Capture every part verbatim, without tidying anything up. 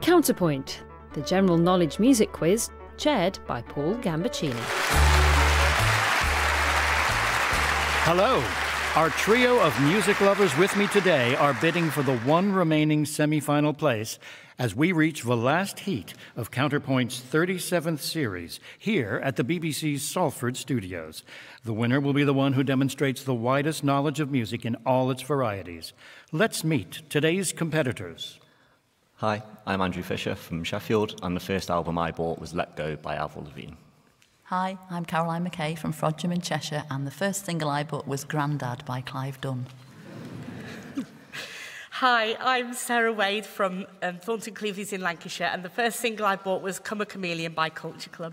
Counterpoint, the general knowledge music quiz chaired by Paul Gambaccini. Hello. Our trio of music lovers with me today are bidding for the one remaining semi-final place as we reach the last heat of Counterpoint's thirty-seventh series here at the B B C's Salford studios. The winner will be the one who demonstrates the widest knowledge of music in all its varieties. Let's meet today's competitors. Hi, I'm Andrew Fisher from Sheffield, and the first album I bought was Let Go by Avril Lavigne. Hi, I'm Caroline McKay from Frodsham in Cheshire, and the first single I bought was Grandad by Clive Dunn. Hi, I'm Sarah Wade from um, Thornton-Cleveleys in Lancashire, and the first single I bought was Come a Chameleon by Culture Club.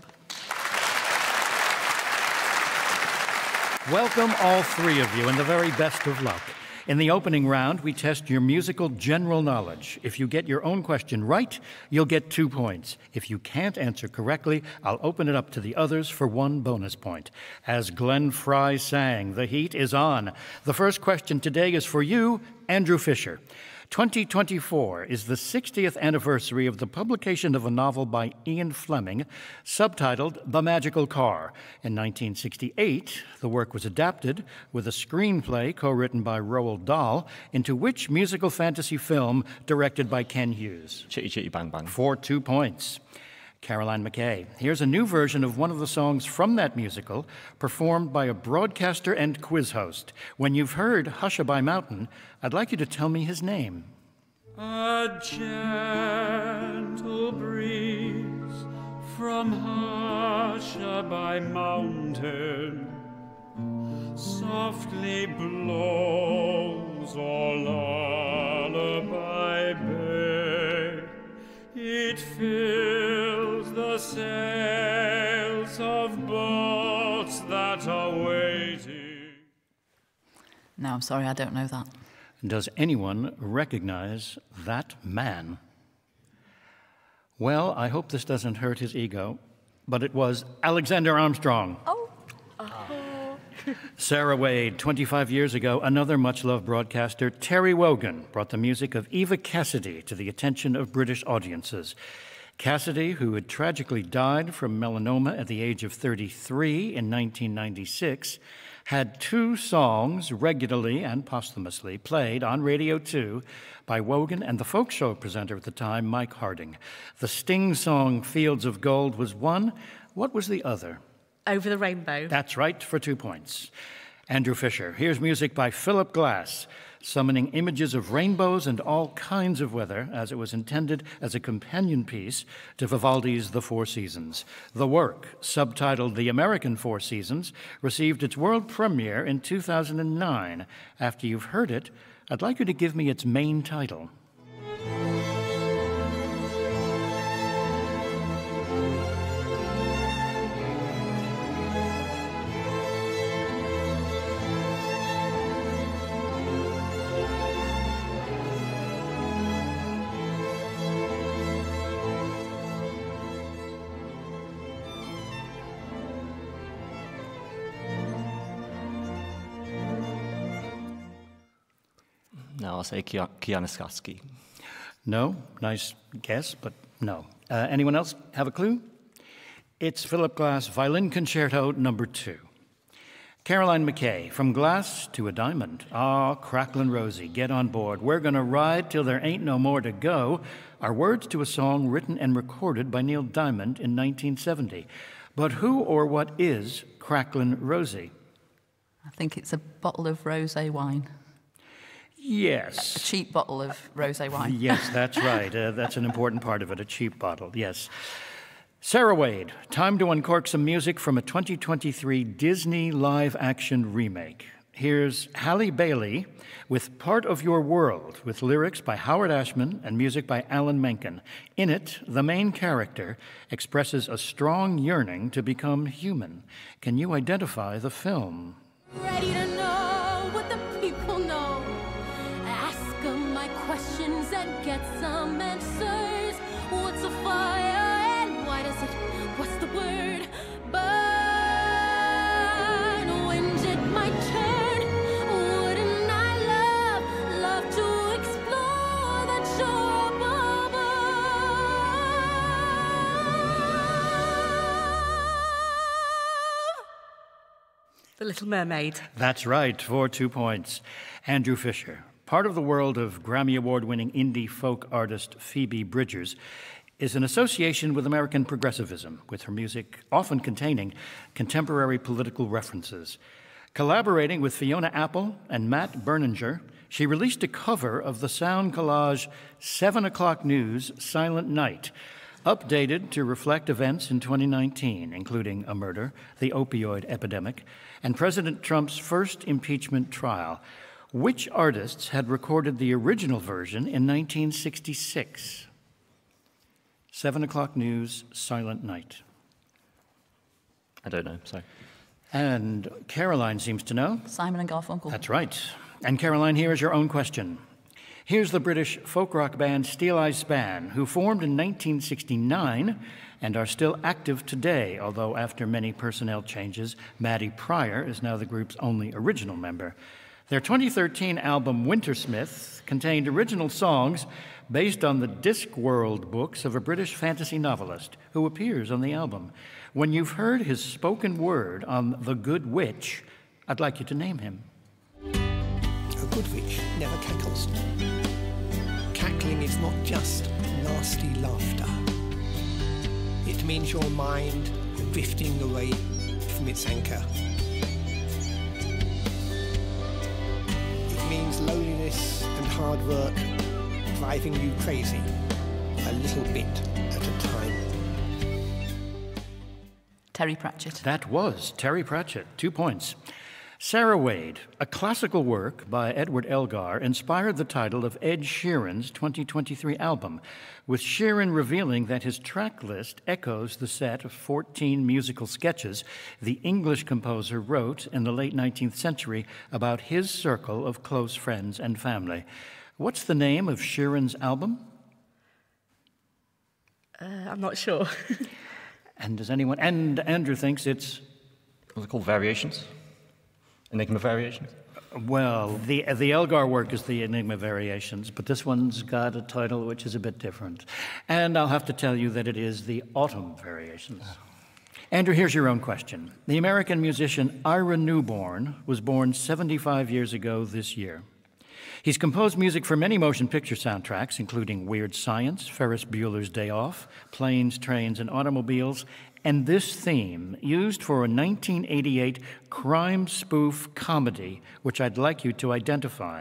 Welcome all three of you, and the very best of luck. In the opening round, we test your musical general knowledge. If you get your own question right, you'll get two points. If you can't answer correctly, I'll open it up to the others for one bonus point. As Glenn Fry sang, the heat is on. The first question today is for you, Andrew Fisher. twenty twenty-four is the sixtieth anniversary of the publication of a novel by Ian Fleming, subtitled The Magical Car. In nineteen sixty-eight, the work was adapted with a screenplay co-written by Roald Dahl into which musical fantasy film directed by Ken Hughes? Chitty Chitty Bang Bang. For two points. Caroline McKay. Here's a new version of one of the songs from that musical, performed by a broadcaster and quiz host. When you've heard Hushabye Mountain, I'd like you to tell me his name. A gentle breeze from Hushabye Mountain softly blows or lullaby bay. It fills the sails of boats that are waiting. No, I'm sorry, I don't know that. Does anyone recognize that man? Well, I hope this doesn't hurt his ego, but it was Alexander Armstrong. Oh. Sarah Wade, twenty-five years ago, another much-loved broadcaster, Terry Wogan, brought the music of Eva Cassidy to the attention of British audiences. Cassidy, who had tragically died from melanoma at the age of thirty-three in nineteen ninety-six, had two songs regularly and posthumously played on Radio two by Wogan and the folk show presenter at the time, Mike Harding. The Sting song Fields of Gold was one. What was the other? Over the Rainbow. That's right, for two points. Andrew Fisher. Here's music by Philip Glass, summoning images of rainbows and all kinds of weather as it was intended as a companion piece to Vivaldi's The Four Seasons. The work, subtitled The American Four Seasons, received its world premiere in two thousand nine. After you've heard it, I'd like you to give me its main title. No, I'll say Kia- Kianiskowski. No, nice guess, but no. Uh, anyone else have a clue? It's Philip Glass Violin Concerto number two. Caroline McKay, from glass to a diamond. Ah, cracklin' Rosie, get on board. We're gonna ride till there ain't no more to go are words to a song written and recorded by Neil Diamond in nineteen seventy. But who or what is Cracklin' Rosie? I think it's a bottle of rosé wine. Yes. A cheap bottle of rosé wine. Yes, that's right. Uh, that's an important part of it, a cheap bottle, yes. Sarah Wade, time to uncork some music from a twenty twenty-three Disney live-action remake. Here's Halle Bailey with Part of Your World, with lyrics by Howard Ashman and music by Alan Menken. In it, the main character expresses a strong yearning to become human. Can you identify the film? Ready to know what the people know. Ask them my questions and get some answers. What's a fire and why does it, what's the word? Burn. When's it my turn? Wouldn't I love, love to explore that shore above us? The Little Mermaid. That's right, for two points. Andrew Fisher. Part of the world of Grammy Award-winning indie folk artist Phoebe Bridgers is an association with American progressivism, with her music often containing contemporary political references. Collaborating with Fiona Apple and Matt Berninger, she released a cover of the sound collage seven o'clock News, Silent Night, updated to reflect events in twenty nineteen, including a murder, the opioid epidemic, and President Trump's first impeachment trial. Which artists had recorded the original version in nineteen sixty-six? Seven o'clock News, Silent Night. I don't know, sorry. And Caroline seems to know. Simon and Garfunkel. That's right. And Caroline, here is your own question. Here's the British folk rock band Steel Eye Span, who formed in nineteen sixty-nine and are still active today, although after many personnel changes, Maddie Pryor is now the group's only original member. Their twenty thirteen album, Wintersmith, contained original songs based on the Discworld books of a British fantasy novelist who appears on the album. When you've heard his spoken word on The Good Witch, I'd like you to name him. A good witch never cackles. Cackling is not just nasty laughter. It means your mind drifting away from its anchor. It means loneliness and hard work driving you crazy, a little bit at a time. Terry Pratchett. That was Terry Pratchett. Two points. Sarah Wade, a classical work by Edward Elgar, inspired the title of Ed Sheeran's twenty twenty-three album, with Sheeran revealing that his track list echoes the set of fourteen musical sketches the English composer wrote in the late nineteenth century about his circle of close friends and family. What's the name of Sheeran's album? Uh, I'm not sure. And does anyone... And Andrew thinks it's... What's it called? Variations? Enigma Variations? Well, the, the Elgar work is the Enigma Variations, but this one's got a title which is a bit different. And I'll have to tell you that it is the Autumn Variations. Andrew, here's your own question. The American musician Ira Newborn was born seventy-five years ago this year. He's composed music for many motion picture soundtracks, including Weird Science, Ferris Bueller's Day Off, Planes, Trains, and Automobiles, and this theme, used for a nineteen eighty-eight crime spoof comedy, which I'd like you to identify.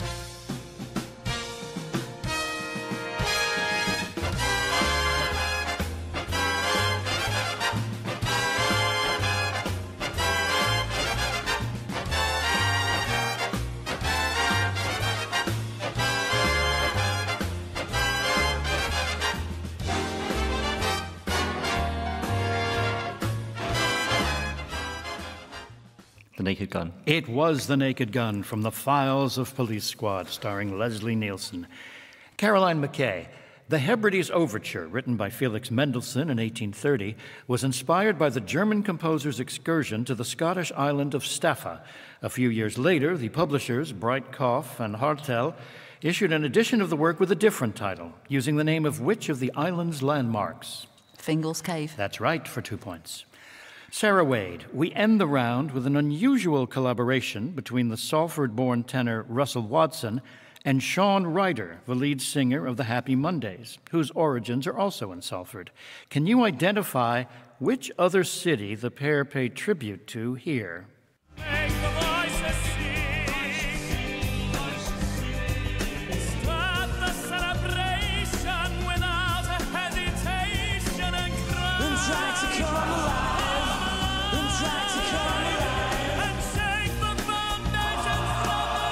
The Naked Gun. It was The Naked Gun from The Files of Police Squad, starring Leslie Nielsen. Caroline McKay. The Hebrides Overture, written by Felix Mendelssohn in eighteen thirty, was inspired by the German composer's excursion to the Scottish island of Staffa. A few years later, the publishers, Breitkopf and Hartel, issued an edition of the work with a different title, using the name of which of the island's landmarks? Fingal's Cave. That's right, for two points. Sarah Wade, we end the round with an unusual collaboration between the Salford-born tenor Russell Watson and Sean Ryder, the lead singer of the Happy Mondays, whose origins are also in Salford. Can you identify which other city the pair paid tribute to here? Make the voices sing. Start the celebration without a hesitation and cry. And try to come alive. And try to come alive. And shake the foundations from the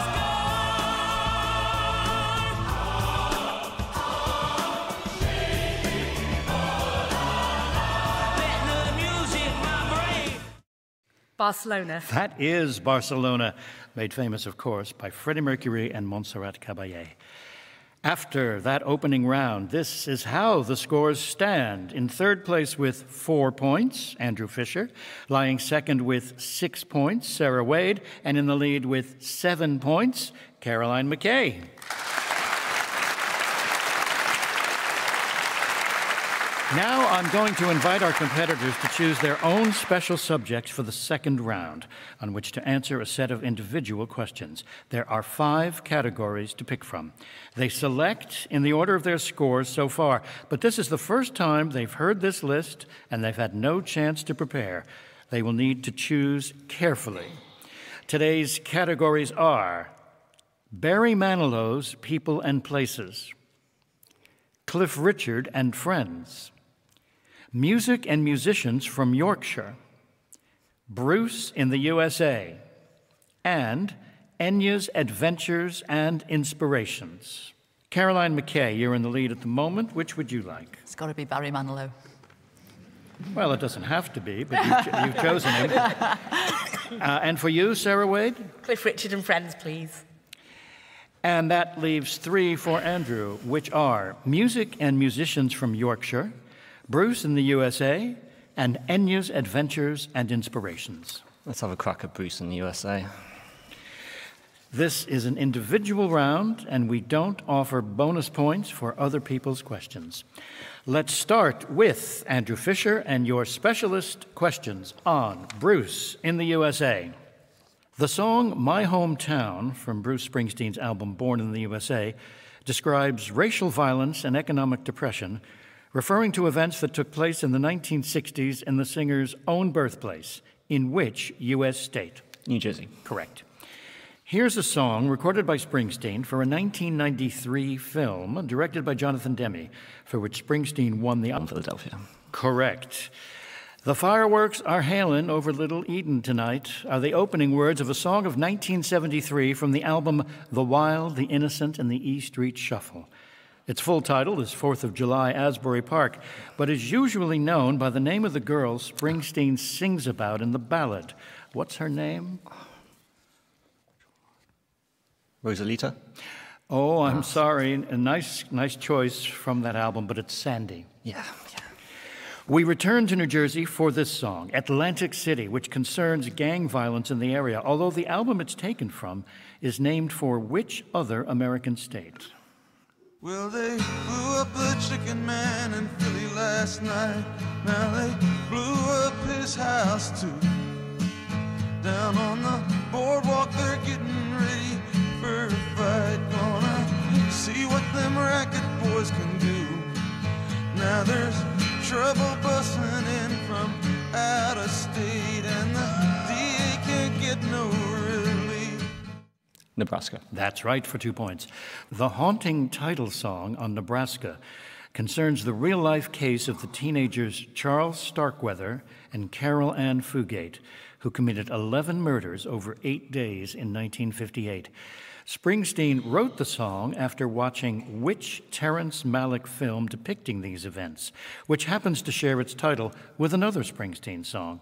sky. Let the music vibrate. Barcelona. That is Barcelona, made famous, of course, by Freddie Mercury and Montserrat Caballé. After that opening round, this is how the scores stand. In third place with four points, Andrew Fisher. Lying second with six points, Sarah Wade. And in the lead with seven points, Caroline McKay. Now I'm going to invite our competitors to choose their own special subjects for the second round, on which to answer a set of individual questions. There are five categories to pick from. They select in the order of their scores so far, but this is the first time they've heard this list and they've had no chance to prepare. They will need to choose carefully. Today's categories are Barry Manilow's People and Places, Cliff Richard and Friends, Music and Musicians from Yorkshire, Bruce in the U S A, and Enya's Adventures and Inspirations. Caroline McKay, you're in the lead at the moment. Which would you like? It's got to be Barry Manilow. Well, it doesn't have to be, but you've, ch- you've chosen him. Uh, and for you, Sarah Wade? Cliff Richard and Friends, please. And that leaves three for Andrew, which are Music and Musicians from Yorkshire, Bruce in the U S A, and Enya's Adventures and Inspirations. Let's have a crack at Bruce in the U S A. This is an individual round, and we don't offer bonus points for other people's questions. Let's start with Andrew Fisher and your specialist questions on Bruce in the U S A. The song My Hometown from Bruce Springsteen's album Born in the U S A describes racial violence and economic depression, referring to events that took place in the nineteen sixties in the singer's own birthplace. In which U S state? New Jersey. Correct. Here's a song recorded by Springsteen for a nineteen ninety-three film directed by Jonathan Demme, for which Springsteen won the... In Philadelphia. Correct. The fireworks are hailing over Little Eden tonight are the opening words of a song of nineteen seventy-three from the album The Wild, the Innocent, and the E Street Shuffle. Its full title is fourth of July, Asbury Park, but is usually known by the name of the girl Springsteen sings about in the ballad. What's her name? Rosalita? Oh, I'm sorry. A nice, nice choice from that album, but it's Sandy. Yeah, yeah. We return to New Jersey for this song, Atlantic City, which concerns gang violence in the area, although the album it's taken from is named for which other American state? Well, they blew up the chicken man in Philly last night. Now they blew up his house too. Down on the boardwalk, they're getting ready for a fight. Gonna see what them racket boys can do. Now there's trouble busting in from out of state, and the D A can't get no relief. Nebraska. That's right, for two points. The haunting title song on Nebraska concerns the real-life case of the teenagers Charles Starkweather and Carol Ann Fugate, who committed eleven murders over eight days in nineteen fifty-eight. Springsteen wrote the song after watching which Terrence Malick film depicting these events, which happens to share its title with another Springsteen song?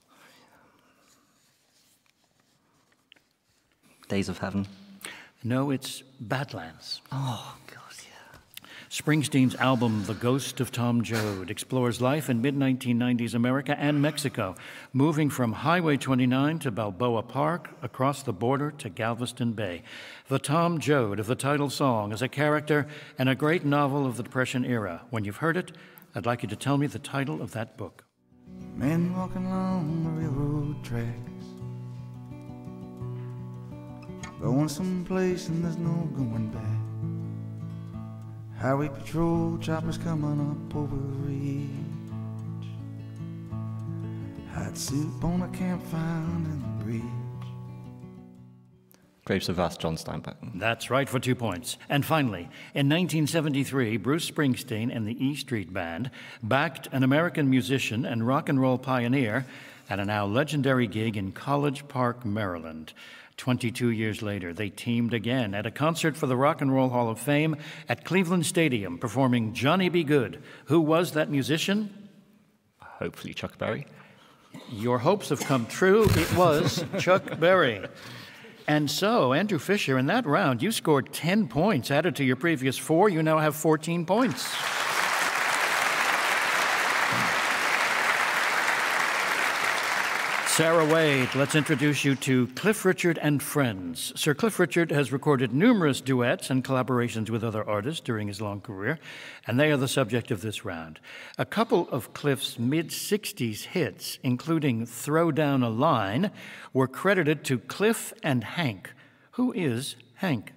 Days of Heaven. No, it's Badlands. Oh, God, yeah. Springsteen's album, The Ghost of Tom Joad, explores life in mid nineteen nineties America and Mexico, moving from Highway twenty-nine to Balboa Park, across the border to Galveston Bay. The Tom Joad of the title song is a character and a great novel of the Depression era. When you've heard it, I'd like you to tell me the title of that book. Men walking along the railroad tracks, going someplace and there's no going back. Highway patrol choppers coming up over ridge. Hot soup on a campfire in the bridge. Grapes of Wrath, John Steinbeck. That's right, for two points. And finally, in nineteen seventy-three, Bruce Springsteen and the E Street Band backed an American musician and rock and roll pioneer at a now legendary gig in College Park, Maryland. twenty-two years later, they teamed again at a concert for the Rock and Roll Hall of Fame at Cleveland Stadium, performing Johnny B. Goode. Who was that musician? Hopefully Chuck Berry. Your hopes have come true. It was Chuck Berry. And so, Andrew Fisher, in that round, you scored ten points. Added to your previous four, you now have fourteen points. Sarah Wade, let's introduce you to Cliff Richard and Friends. Sir Cliff Richard has recorded numerous duets and collaborations with other artists during his long career, and they are the subject of this round. A couple of Cliff's mid-sixties hits, including Throw Down a Line, were credited to Cliff and Hank. Who is Hank?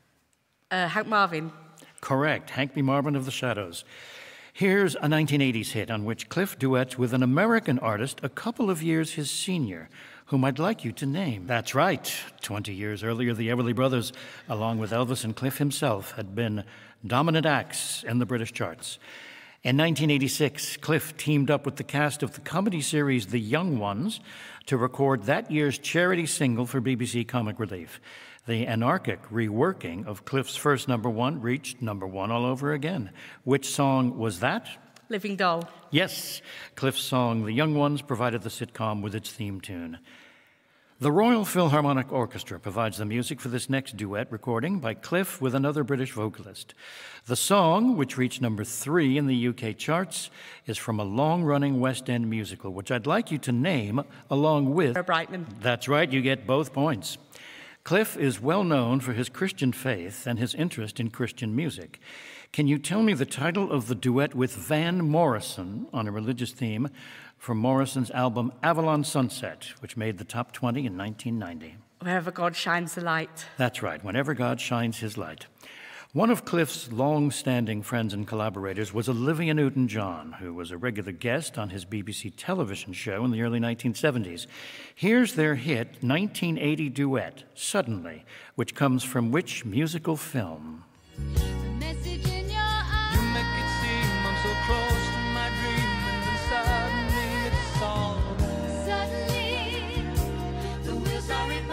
Uh, Hank Marvin. Correct, Hank B. Marvin of the Shadows. Here's a nineteen eighties hit on which Cliff duets with an American artist a couple of years his senior, whom I'd like you to name. That's right. Twenty years earlier, the Everly Brothers, along with Elvis and Cliff himself, had been dominant acts in the British charts. In nineteen eighty-six, Cliff teamed up with the cast of the comedy series The Young Ones to record that year's charity single for B B C Comic Relief. The anarchic reworking of Cliff's first number one reached number one all over again. Which song was that? Living Doll. Yes, Cliff's song The Young Ones provided the sitcom with its theme tune. The Royal Philharmonic Orchestra provides the music for this next duet recording by Cliff with another British vocalist. The song, which reached number three in the U K charts, is from a long-running West End musical, which I'd like you to name along with... Brightman. That's right, you get both points. Cliff is well known for his Christian faith and his interest in Christian music. Can you tell me the title of the duet with Van Morrison on a religious theme from Morrison's album Avalon Sunset, which made the top twenty in nineteen ninety? Wherever God shines the light. That's right, Whenever God Shines His Light. One of Cliff's long-standing friends and collaborators was Olivia Newton-John, who was a regular guest on his B B C television show in the early nineteen seventies. Here's their hit nineteen eighty duet, Suddenly, which comes from which musical film? The message in your eyes. You make it seem I'm so close to my dream, and then suddenly it's all right. Suddenly, the wheels are in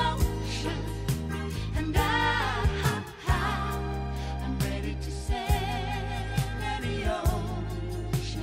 motion, and I, I'm ready to sail any ocean.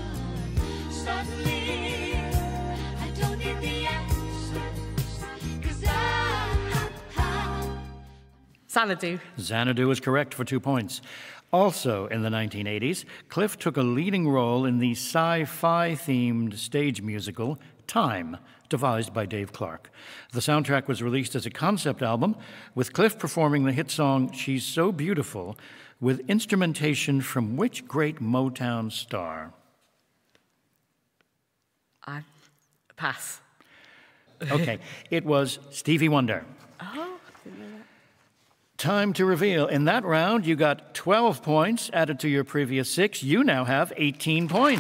Suddenly, I don't need the answers, 'cause I, I Xanadu. Xanadu is correct for two points. Also in the nineteen eighties, Cliff took a leading role in the sci-fi themed stage musical Time, devised by Dave Clark. The soundtrack was released as a concept album, with Cliff performing the hit song She's So Beautiful with instrumentation from which great Motown star? I pass. Okay, it was Stevie Wonder. Oh, didn't know that. Time to reveal. In that round, you got twelve points added to your previous six. You now have eighteen points.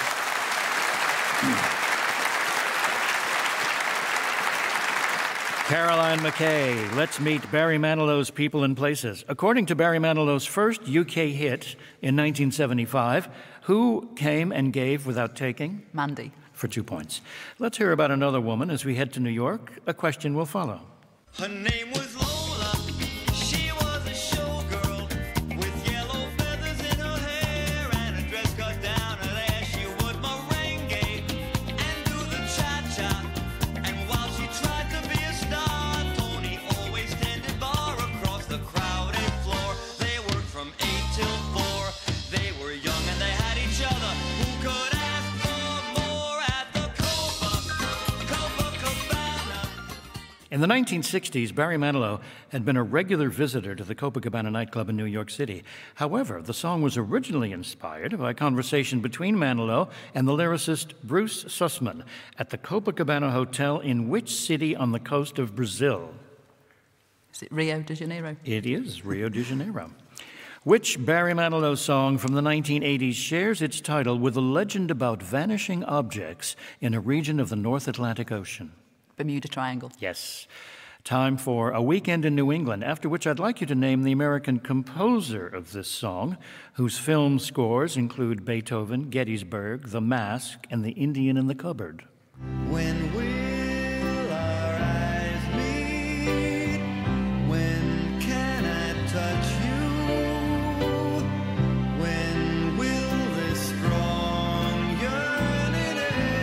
Caroline McKay, let's meet Barry Manilow's People and Places. According to Barry Manilow's first U K hit in nineteen seventy-five, who came and gave without taking? Mandy. For two points. Let's hear about another woman as we head to New York. A question will follow. Her name was Lola. She was a showgirl with yellow feathers in her hair and a dress cut down her there. She would merengue and do the cha-cha. And while she tried to be a star, Tony always tended bar across the crowded floor. They worked from eight till four. They were young and they had each other. Who could ask for more at the Copa, Copacabana? In the nineteen sixties, Barry Manilow had been a regular visitor to the Copacabana nightclub in New York City. However, the song was originally inspired by a conversation between Manilow and the lyricist Bruce Sussman at the Copacabana Hotel in which city on the coast of Brazil? Is it Rio de Janeiro? It is Rio de Janeiro. Which Barry Manilow song from the nineteen eighties shares its title with a legend about vanishing objects in a region of the North Atlantic Ocean? Bermuda Triangle. Yes. Time for A Weekend in New England, after which I'd like you to name the American composer of this song, whose film scores include Beethoven, Gettysburg, The Mask, and The Indian in the Cupboard. When will our eyes meet? When can I touch you? When will this strong yearning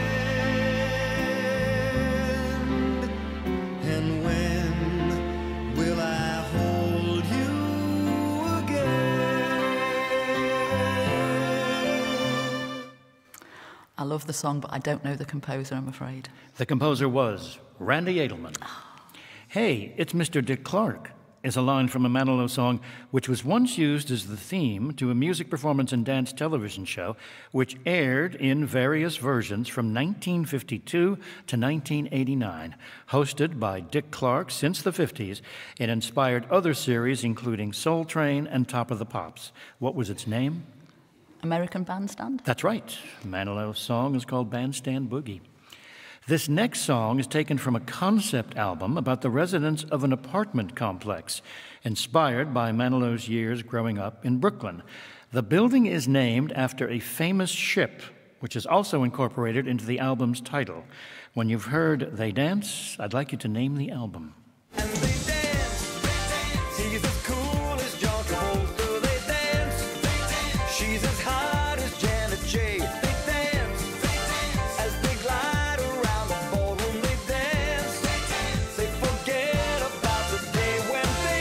end? And when will I hold you again? I love the song, but I don't know the composer, I'm afraid. The composer was Randy Edelman. Hey, it's Mister Dick Clark is a line from a Manilow song which was once used as the theme to a music performance and dance television show which aired in various versions from nineteen fifty-two to nineteen eighty-nine. Hosted by Dick Clark since the fifties, it inspired other series including Soul Train and Top of the Pops. What was its name? American Bandstand? That's right. Manilow's song is called Bandstand Boogie. This next song is taken from a concept album about the residents of an apartment complex, inspired by Manilow's years growing up in Brooklyn. The building is named after a famous ship, which is also incorporated into the album's title. When you've heard They Dance, I'd like you to name the album. And they dance, they dance. He's as cool as John Travolta. They dance, they dance. She's as hot as Janet Jaye. They dance, they dance. As they glide around the ballroom, they dance, they dance. They forget about the day when they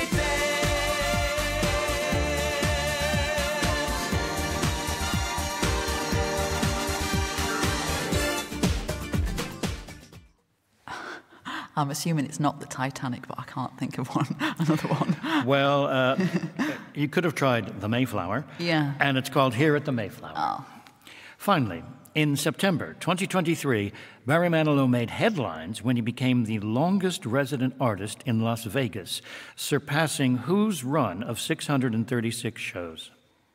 I'm assuming it's not the Titanic, but I can't think of one. Another one. Well, uh, you could have tried The Mayflower. Yeah. And it's called Here at the Mayflower. Oh. Finally, in September twenty twenty-three, Barry Manilow made headlines when he became the longest resident artist in Las Vegas, surpassing Who's run of six hundred thirty-six shows.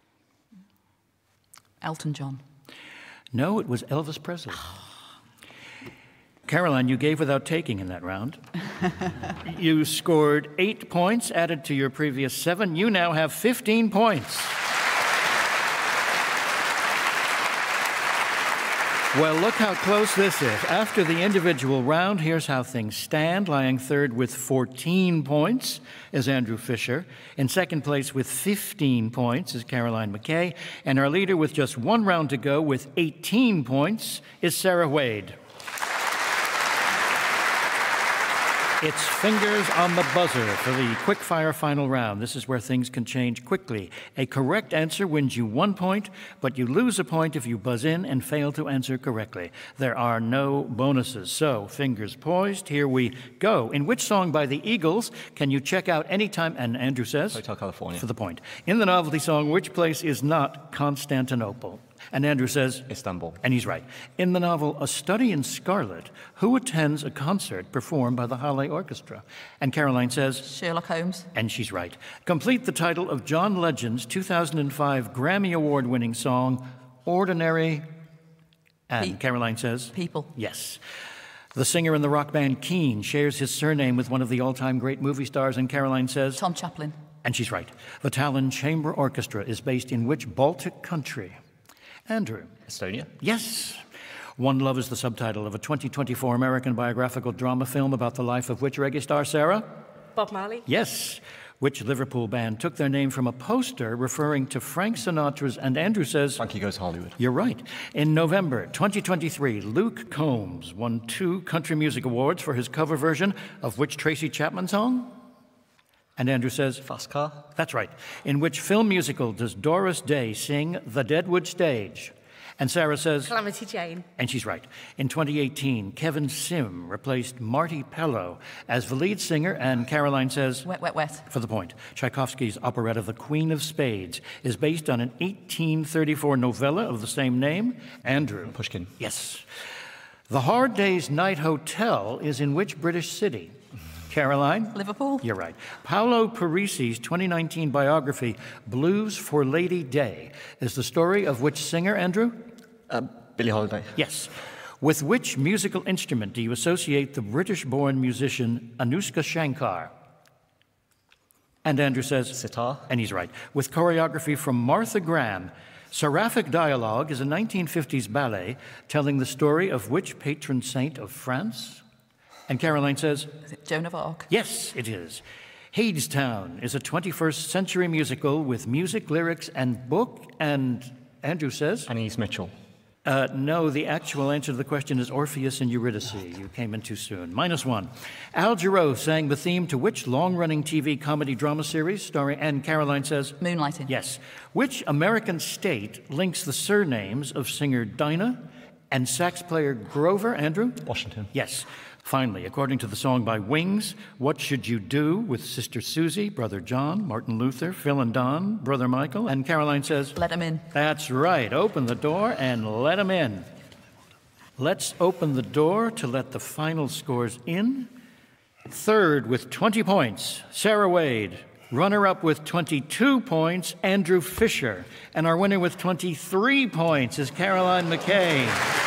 Elton John. No, it was Elvis Presley. Caroline, you gave without taking in that round. You scored eight points, added to your previous seven. You now have fifteen points. Well, look how close this is. After the individual round, here's how things stand. Lying third with fourteen points is Andrew Fisher. In second place with fifteen points is Caroline McKay. And our leader with just one round to go with eighteen points is Sarah Wade. It's fingers on the buzzer for the quick-fire final round. This is where things can change quickly. A correct answer wins you one point, but you lose a point if you buzz in and fail to answer correctly. There are no bonuses. So, fingers poised, here we go. In which song by the Eagles can you check out anytime, and Andrew says? Hotel California. For the point. In the novelty song, which place is not Constantinople? And Andrew says? Istanbul. And he's right. In the novel A Study in Scarlet, who attends a concert performed by the Halle Orchestra? And Caroline says? Sherlock Holmes. And she's right. Complete the title of John Legend's two thousand five Grammy Award-winning song, Ordinary. And Pe- Caroline says? People. Yes. The singer in the rock band Keane shares his surname with one of the all-time great movie stars, and Caroline says? Tom Chaplin. And she's right. The Tallinn Chamber Orchestra is based in which Baltic country? Andrew. Estonia. Yes. One Love is the subtitle of a twenty twenty-four American biographical drama film about the life of which reggae star, Sarah? Bob Marley. Yes. Which Liverpool band took their name from a poster referring to Frank Sinatra's, and Andrew says? Frankie Goes Hollywood. You're right. In November twenty twenty-three, Luke Combs won two country music awards for his cover version of which Tracy Chapman song? And Andrew says? Fast Car. That's right. In which film musical does Doris Day sing The Deadwood Stage? And Sarah says? Calamity Jane. And she's right. In twenty eighteen, Kevin Sim replaced Marty Pellow as the lead singer, and Caroline says? Wet, wet, wet. For the point. Tchaikovsky's operetta The Queen of Spades is based on an eighteen thirty-four novella of the same name. Andrew? Pushkin. Yes. The Hard Day's Night Hotel is in which British city? Caroline? Liverpool. You're right. Paolo Parisi's twenty nineteen biography, Blues for Lady Day, is the story of which singer, Andrew? Uh, Billie Holiday. Yes. With which musical instrument do you associate the British-born musician Anushka Shankar? And Andrew says? Sitar. And he's right. With choreography from Martha Graham, Seraphic Dialogue is a nineteen fifties ballet telling the story of which patron saint of France? And Caroline says? Is it Joan of Arc? Yes, it is. Hadestown is a twenty-first century musical with music, lyrics, and book, and Andrew says? Anais Mitchell. Uh, no, the actual answer to the question is Orpheus and Eurydice. You came in too soon. Minus one. Al Jarreau sang the theme to which long-running T V comedy drama series starring, and Caroline says? Moonlighting. Yes. Which American state links the surnames of singer Dinah And sax player Grover, Andrew? Washington. Yes. Finally, according to the song by Wings, What Should You Do with Sister Susie, Brother John, Martin Luther, Phil and Don, Brother Michael, and Caroline says... Let him in. That's right. Open the door and let him in. Let's open the door to let the final scores in. Third with twenty points, Sarah Wade. Runner-up with twenty-two points, Andrew Fisher. And our winner with twenty-three points is Caroline McKay.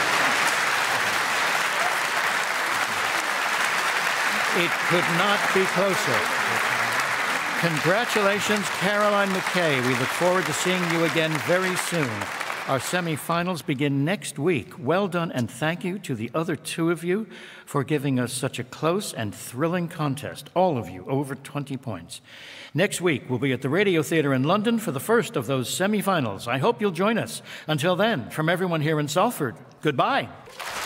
It could not be closer. Congratulations, Caroline McKay. We look forward to seeing you again very soon. Our semifinals begin next week. Well done, and thank you to the other two of you for giving us such a close and thrilling contest. All of you, over twenty points. Next week, we'll be at the Radio Theatre in London for the first of those semifinals. I hope you'll join us. Until then, from everyone here in Salford, goodbye.